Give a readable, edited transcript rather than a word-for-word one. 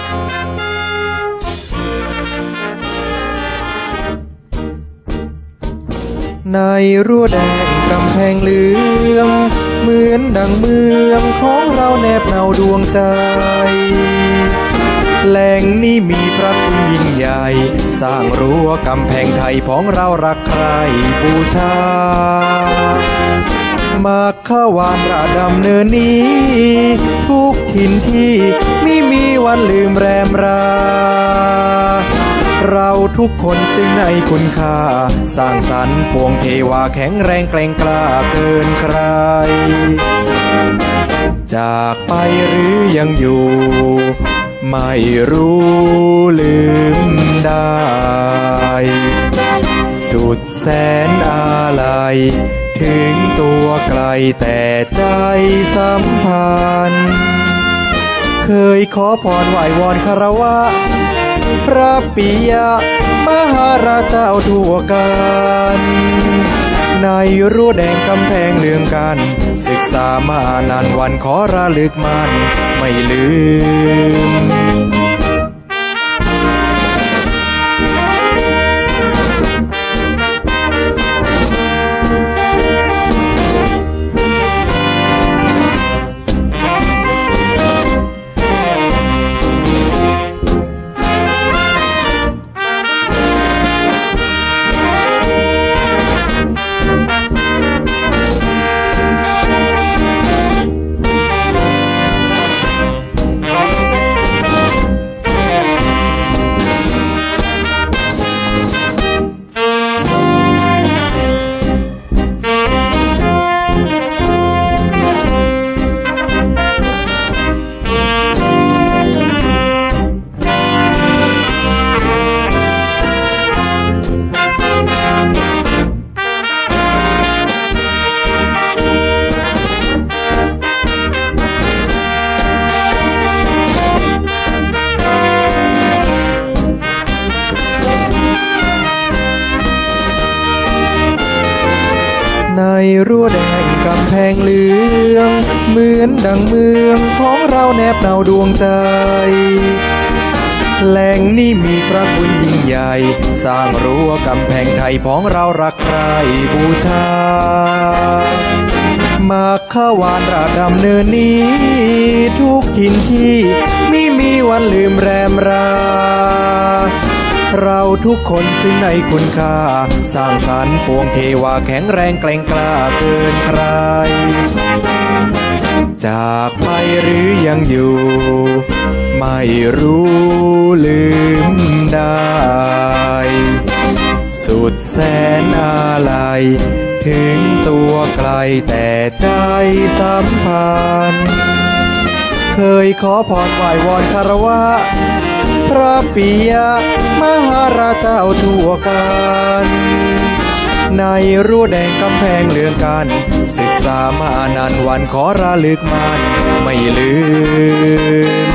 ในรั้วแดงกำแพงเหลืองเหมือนดังเมืองของเราแนบเนาดวงใจแหล่งนี้มีพระคุณยิ่งใหญ่สร้างรั้วกำแพงไทยของเรารักใคร่บูชามาเข้าวานระดำเนินนี้ทุกถิ่นที่ไม่มีวันลืมแรมราเราทุกคนซึ่งในคุณค่าสร้างสรรค์ปวงเทวาแข็งแรงแกร่งกล้าเกินใครจากไปหรือยังอยู่ไม่รู้ลืมได้สุดแสนอาลัยถึงตัวไกลแต่ใจสัมพันธ์เคยขอพรไหว้วอนคารวะพระปิยมหาราชเจ้าทั่วกันในรั้วแดงกำแพงเหลืองกันศึกษามานานวันขอระลึกมันไม่ลืมในรั้วแดงกำแพงเหลืองเหมือนดังเมืองของเราแนบเนาดวงใจแหล่งนี้มีพระคุณยิ่งใหญ่สร้างรั้วกำแพงไทยของเรารักใคร่บูชามาเข้าวานระดำเนินนี้ทุกถิ่นที่ไม่มีวันลืมแรมราเราทุกคนซึ่งในคุณค่าสร้างสรรค์ปวงเทวาแข็งแรงแกร่งกล้าเกินใครจากไปหรือยังอยู่ไม่รู้ลืมได้สุดแสนอาลัยถึงตัวไกลแต่ใจสัมพันธ์เคยขอพรไหว้วอนคารวะพระปิยมหาราชเจ้าทั่วกันในรั้วแดงกำแพงเหลืองกันศึกษามานานวันขอระลึกมันไม่ลืม